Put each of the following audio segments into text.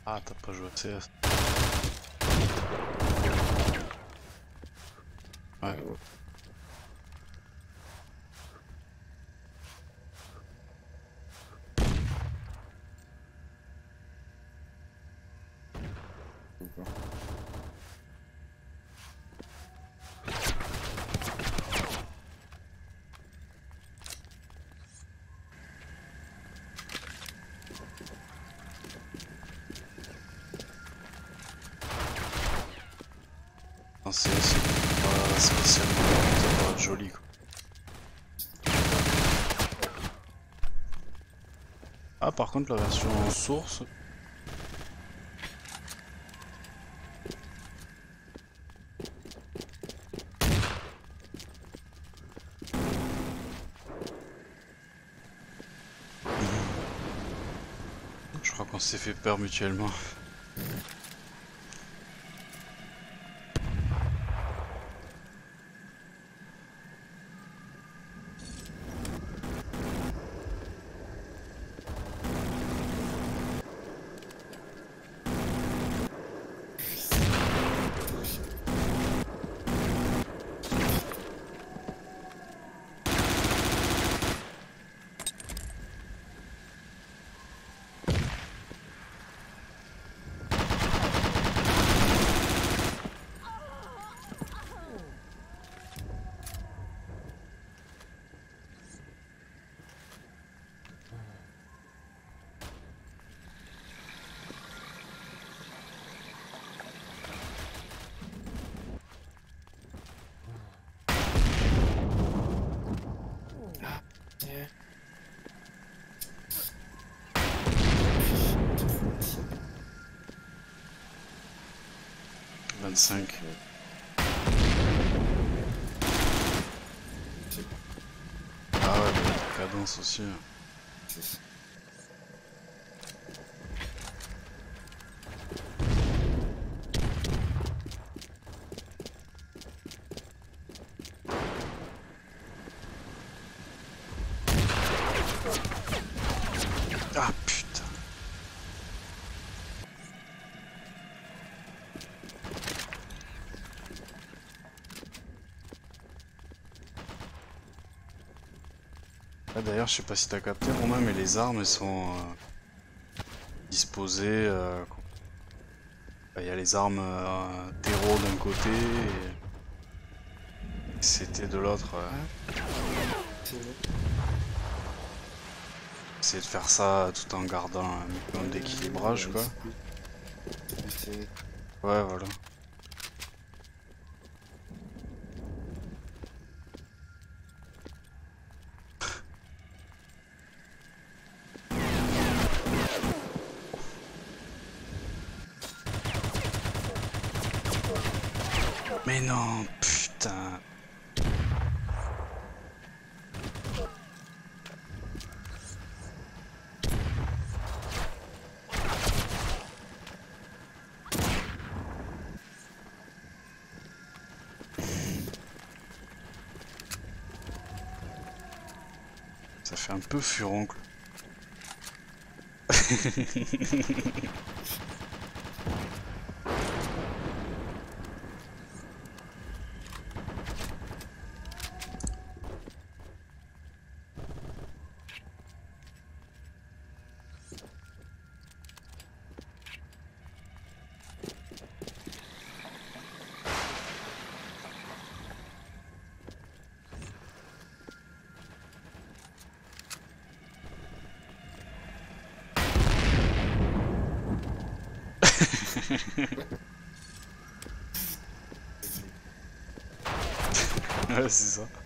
Ah, t'as pas joué à CS. Ouais. En CS, c'est pas spécialement ça doit être joli quoi. Ah, par contre, la version source. Je crois qu'on s'est fait peur mutuellement. Yeah. 25. Ah ouais, la cadence aussi. Ah putain. Ah, d'ailleurs, je sais pas si t'as capté Romain, mais les armes elles sont disposées. Il y a les armes terreau d'un côté et c'était de l'autre. Essayer de faire ça tout en gardant un minimum d'équilibrage quoi. Ouais, voilà. Mais non, putain. Ça fait un peu furoncle. Ouais, c'est ça.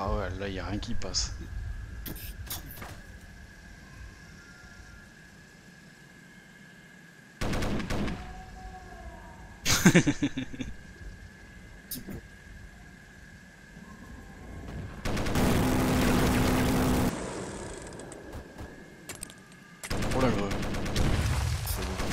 Ah ouais, là, y a rien qui passe. Oh la greu. C'est bon.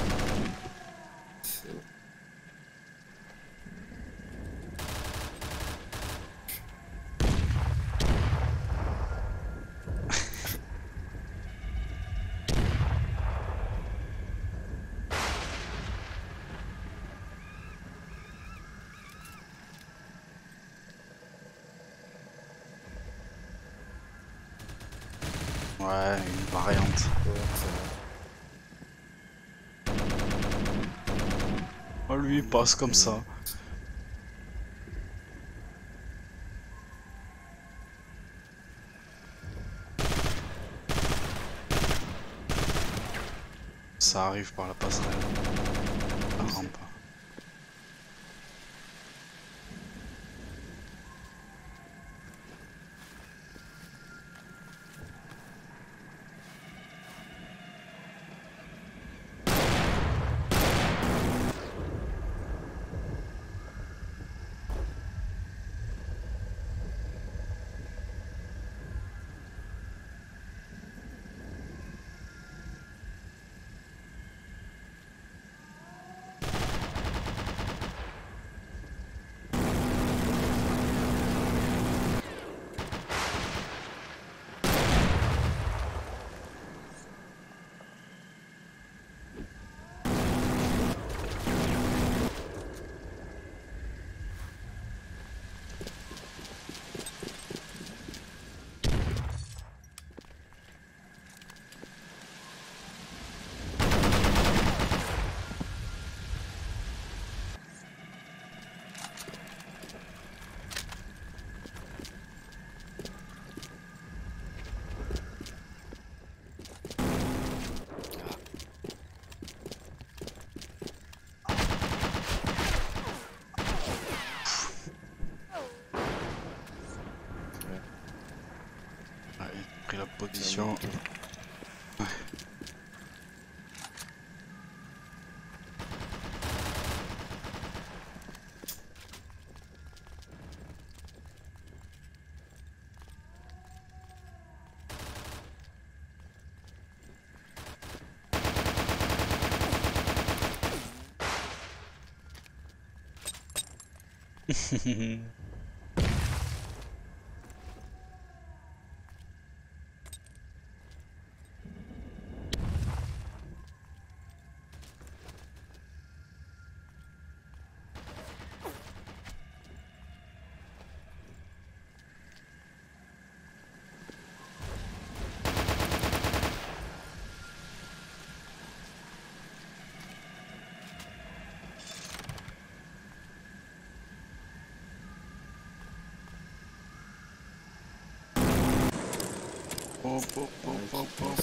Ouais, une variante. Ouais, ça va. Oh, lui, il passe comme ça. Ça arrive par la passerelle. La rampe. Ouais, il a pris la position. Ouais. Hop, hop, hop, hop, hop.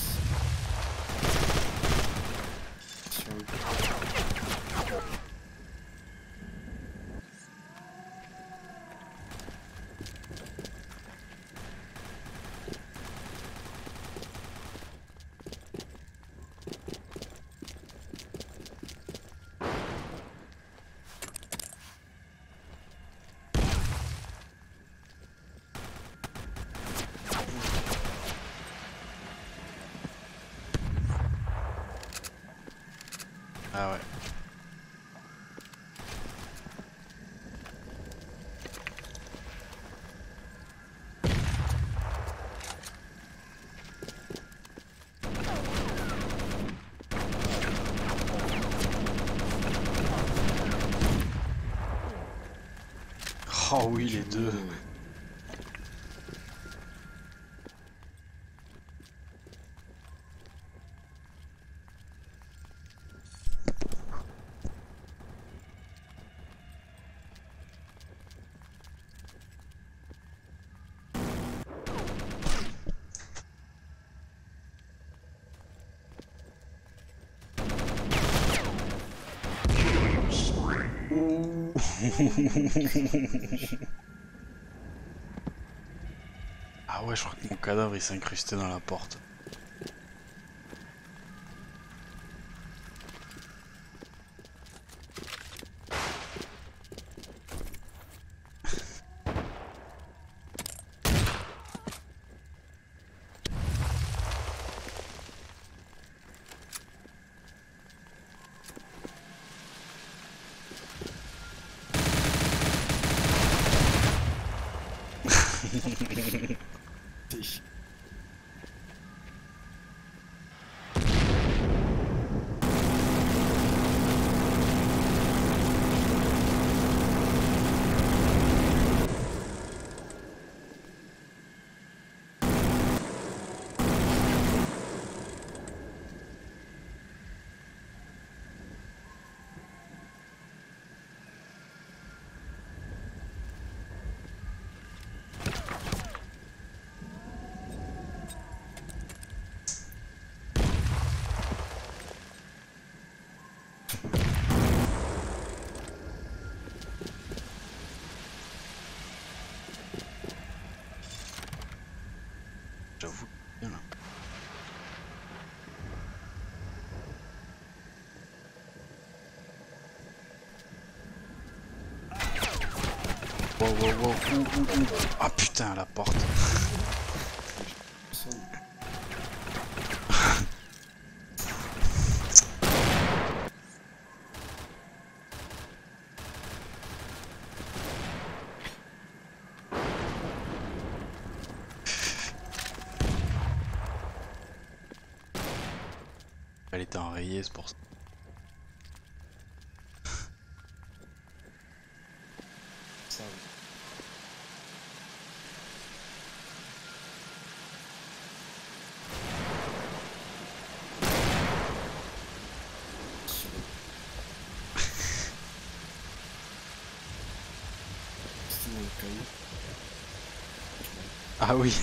Ah ouais. Oh oui, les deux. Ah ouais, je crois que mon cadavre il s'est incrusté dans la porte. J'avoue. Bien là. Wow, wow, wow. Ah putain, la porte. Elle était enrayée, c'est pour ça. Ça, oui. C'était dans le caillou. Ah oui.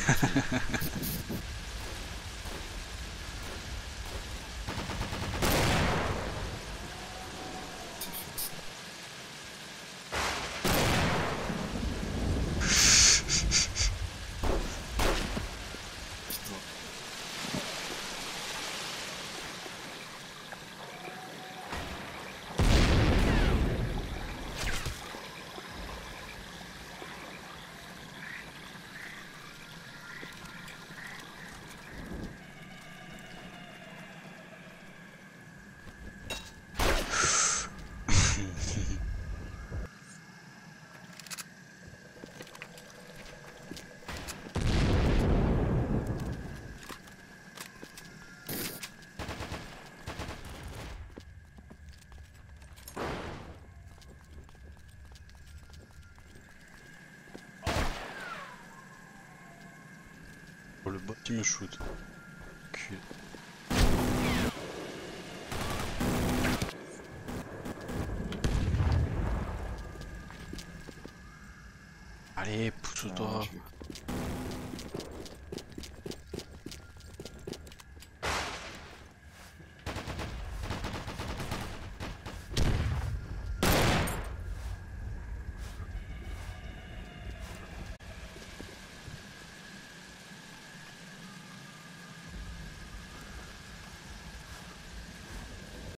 Oh, le bot qui me shoot. Cul. Allez, pousse-toi. Ah, je vais-